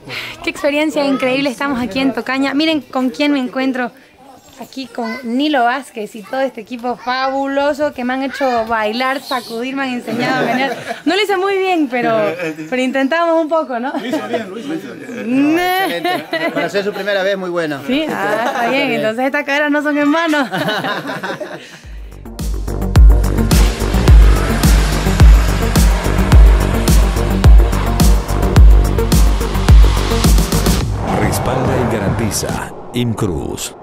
Qué experiencia increíble, estamos aquí en Tocaña. Miren con quién me encuentro. Aquí con Nilo Vázquez y todo este equipo fabuloso que me han hecho bailar, sacudir, me han enseñado a ganar. No lo hice muy bien, pero intentamos un poco, ¿no? Lo hizo bien. Excelente. Para ser su primera vez, muy bueno. Sí, está bien. Entonces estas caderas no son en vano. Respalda y garantiza IMCRUZ.